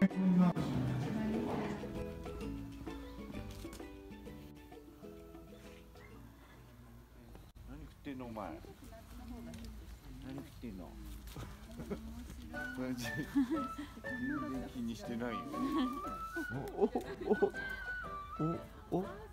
食ってんのお前。何食ってんの。全然気にしてないよ。おおおおお。